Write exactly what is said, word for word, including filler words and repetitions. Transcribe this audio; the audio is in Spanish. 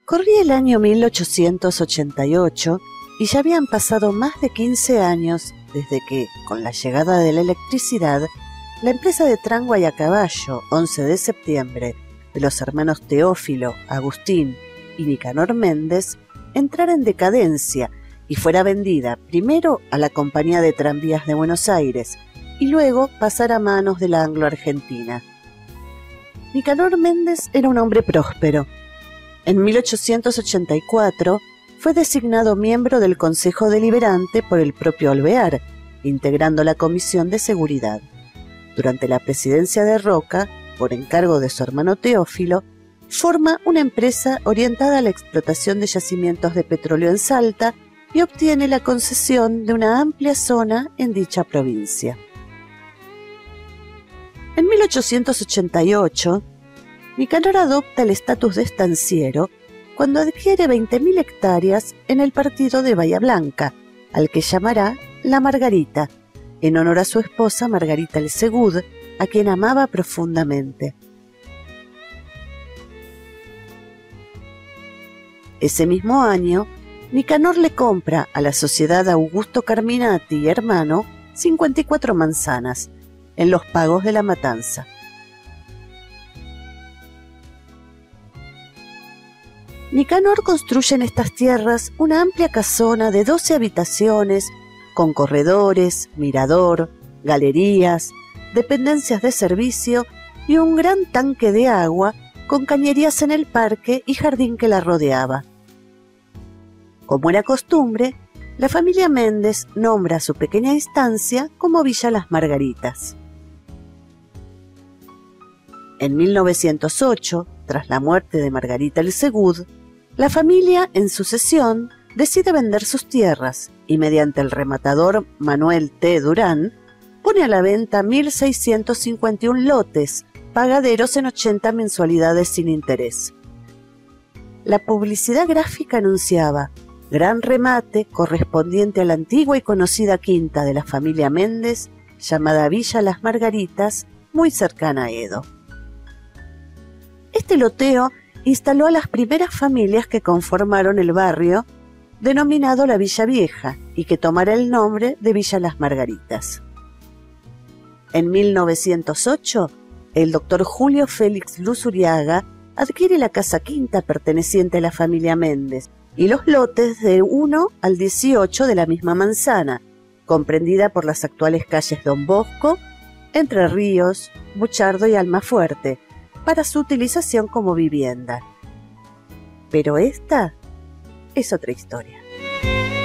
Corría el año mil ochocientos ochenta y ocho y ya habían pasado más de quince años desde que, con la llegada de la electricidad, la empresa de tramway a caballo once de septiembre de los hermanos Teófilo, Agustín y Nicanor Méndez entrara en decadencia y fuera vendida primero a la Compañía de Tranvías de Buenos Aires y luego pasara a manos de la Anglo-Argentina. Nicanor Méndez era un hombre próspero. En mil ochocientos ochenta y cuatro fue designado miembro del Consejo Deliberante por el propio Alvear, integrando la Comisión de Seguridad. Durante la presidencia de Roca, por encargo de su hermano Teófilo, forma una empresa orientada a la explotación de yacimientos de petróleo en Salta y obtiene la concesión de una amplia zona en dicha provincia. En mil ochocientos ochenta y ocho, Nicanor adopta el estatus de estanciero cuando adquiere veinte mil hectáreas en el partido de Bahía Blanca, al que llamará La Margarita, en honor a su esposa Margarita El Segud, a quien amaba profundamente. Ese mismo año, Nicanor le compra a la sociedad Augusto Carminati y hermano cincuenta y cuatro manzanas, en los pagos de la matanza. Nicanor construye en estas tierras una amplia casona de doce habitaciones, con corredores, mirador, galerías, dependencias de servicio y un gran tanque de agua con cañerías en el parque y jardín que la rodeaba. Como era costumbre, la familia Méndez nombra a su pequeña instancia como Villa Las Margaritas. En mil novecientos ocho, tras la muerte de Margarita El Segud, la familia, en sucesión, decide vender sus tierras y mediante el rematador Manuel T. Durán, pone a la venta mil seiscientos cincuenta y uno lotes, pagaderos en ochenta mensualidades sin interés. La publicidad gráfica anunciaba gran remate correspondiente a la antigua y conocida quinta de la familia Méndez, llamada Villa Las Margaritas, muy cercana a Edo. Este loteo instaló a las primeras familias que conformaron el barrio, denominado la Villa Vieja, y que tomará el nombre de Villa Las Margaritas. En mil novecientos ocho, el doctor Julio Félix Luzuriaga adquiere la casa quinta perteneciente a la familia Méndez y los lotes de uno al dieciocho de la misma manzana, comprendida por las actuales calles Don Bosco, Entre Ríos, Buchardo y Almafuerte, para su utilización como vivienda. Pero esta es otra historia.